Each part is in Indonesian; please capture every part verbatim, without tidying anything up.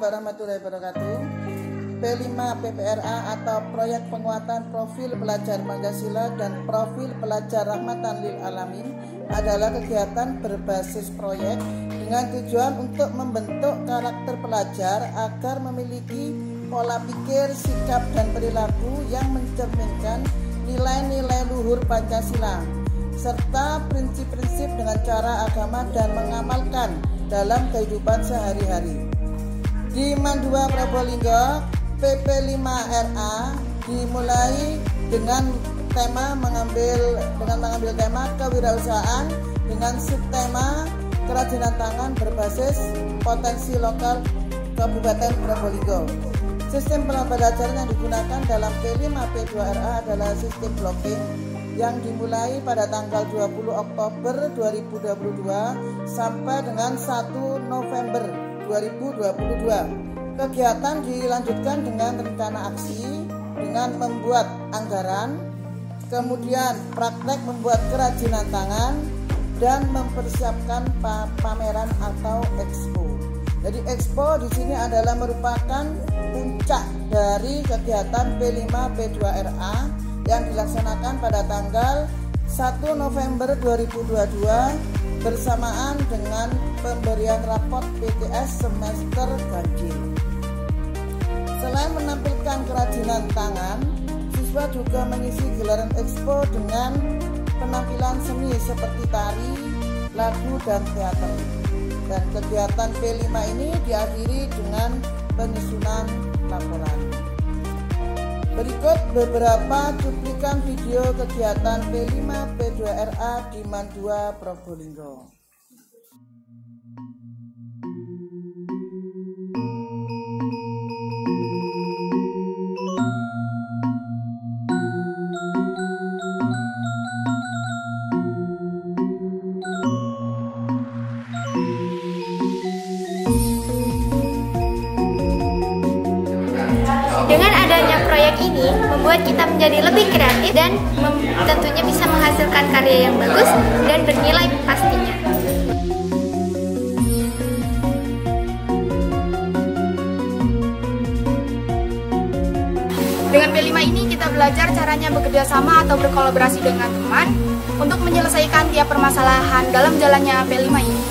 warahmatullahi wabarakatuh. P lima P P R A atau Proyek Penguatan Profil Pelajar Pancasila dan Profil Pelajar Rahmatan lil Alamin adalah kegiatan berbasis proyek dengan tujuan untuk membentuk karakter pelajar agar memiliki pola pikir, sikap, dan perilaku yang mencerminkan nilai-nilai luhur Pancasila serta prinsip-prinsip dengan cara agama dan mengamalkan dalam kehidupan sehari-hari. Di Mandua Probolinggo, P P lima R A dimulai dengan tema mengambil dengan mengambil tema kewirausahaan dengan subtema kerajinan tangan berbasis potensi lokal Kabupaten Probolinggo. Sistem pembelajaran yang digunakan dalam P lima P dua R A adalah sistem blocking yang dimulai pada tanggal dua puluh Oktober dua ribu dua puluh dua sampai dengan satu November dua ribu dua puluh dua. Kegiatan dilanjutkan dengan rencana aksi dengan membuat anggaran, kemudian praktek membuat kerajinan tangan dan mempersiapkan pameran atau expo. Jadi expo di sini adalah merupakan puncak dari kegiatan P lima P dua R A yang dilaksanakan pada tanggal satu November dua ribu dua puluh dua bersamaan dengan pemberian rapot P T S semester ganjil. Selain menampilkan kerajinan tangan, siswa juga mengisi gelaran expo dengan penampilan seni seperti tari, lagu, dan teater. Dan kegiatan P lima ini diakhiri dengan penyusunan laporan. Berikut beberapa cuplikan video kegiatan P lima P dua R A di Mandua Probolinggo. Dengan adanya proyek ini membuat kita menjadi lebih kreatif dan tentunya bisa menghasilkan karya yang bagus dan bernilai pastinya. Dengan P lima ini kita belajar caranya bekerja sama atau berkolaborasi dengan teman untuk menyelesaikan tiap permasalahan dalam jalannya P lima ini.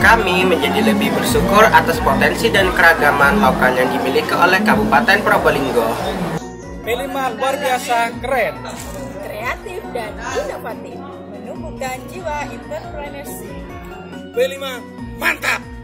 kami menjadi lebih bersyukur atas potensi dan keragaman lokal yang dimiliki oleh Kabupaten Probolinggo. P lima luar biasa keren, kreatif dan inovatif, menumbuhkan jiwa entrepreneurship. P lima mantap.